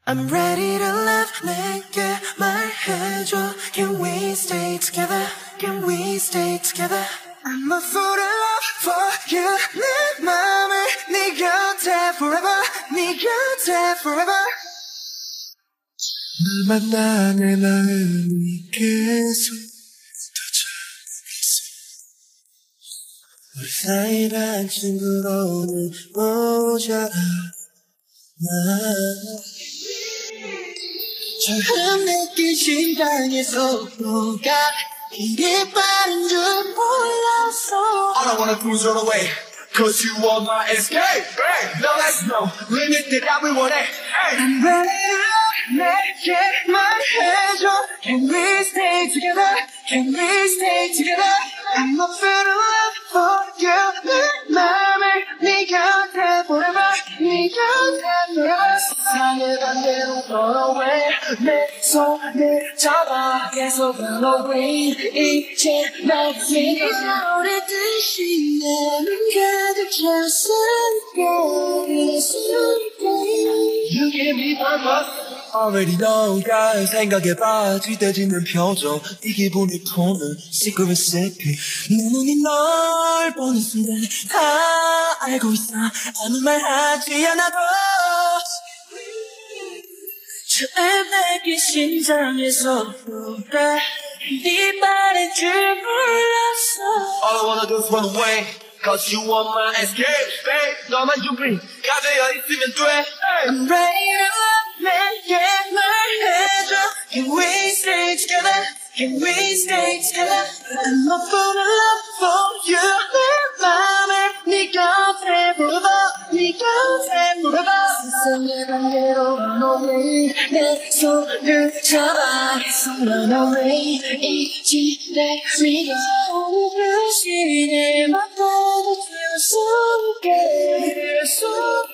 I'm ready to love 내게 말해줘. Can we stay together? Can we stay together? I'm a fool in love for you. 내 맘을 네 곁에 forever. 네 곁에 forever. 널 만나 내 마음이 계속 우리 사이란 친구로는 모자라 처음 느낀 심장의 속도가 이리 빠른 줄 몰랐어. All I wanna do is run away, cause you are my escape. Hey, no, that's no limit that I will want it. Hey. I'm ready to 내게 말해줘. Can we stay together? Can we stay together? I'm a fool in love for you. 내 맘을 네 곁에 forever. 네 곁에 forever. 세상의 반대로 run away. 내 손을 잡아 계속 run away. 이제 날 믿어. 오래듯이 내눈 가득 채웠으니까 You give me purpose. Already know 가 생각에 빠질 때 짓는 표정 이 기분이 푸는 secret recipe 내 눈이 널 보는 순간 다 알고 있어 아무 말 하지 않아도 처음 느낀 심장의 속도가 네 빠른 줄 몰랐어. All I wanna do is run away, cause you are my escape. Babe, 너만 준비가 되어 있으면 돼. Hey. I'm ready to love 내게 말해줘. Can we stay together? Can we stay together? I'm a fool in love for you. 내 맘을 네 곁에 forever. 네 곁에 forever. 세상의 반대로 run away. 내 손을 잡아 계속 run away. 이제 날 믿어. 오늘같이 내 맘까지 채웠으니까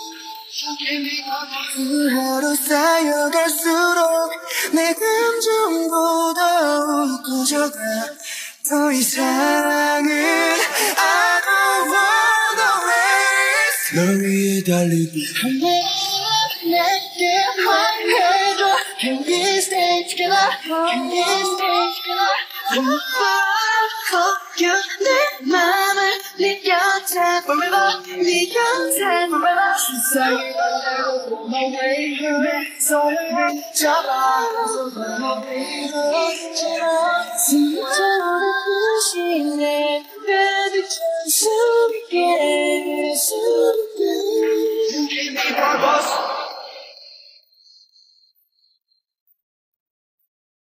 그 하루 쌓여갈수록 내 감정도 더욱 커져가 더 이상은 I don't wanna race 널 위해 달리기 내게 말해줘 Can we stay together? Can we stay together? I'm a fool for you 내 맘을 네 곁에 forever 네 곁에 forever 세상의 반대로 run away. 내 손을 잡아 계속 run away. 진짜 오래듯이 내 가득 찬 숨게 You give me purpose.